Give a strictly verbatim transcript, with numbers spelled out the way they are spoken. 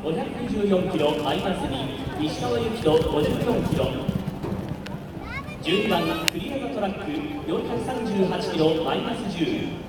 ごひゃくにじゅうよんキロマイナスに石川由紀人ごじゅうよんキロ、じゅうにばんクリアートラックよんひゃくさんじゅうはちキロマイナスじゅう。